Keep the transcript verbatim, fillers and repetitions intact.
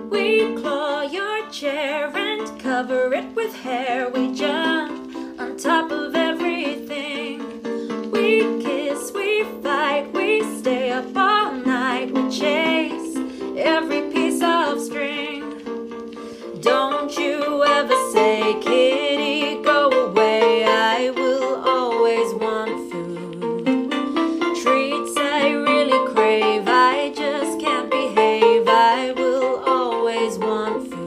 We claw your chair and cover it with hair. We jump on top of everything. We kiss, we fight, we stay up all night. We chase every piece of string. Don't you ever say, kitty, go away. I will always want food. Treats I really crave, I just can't behave. I will always want food.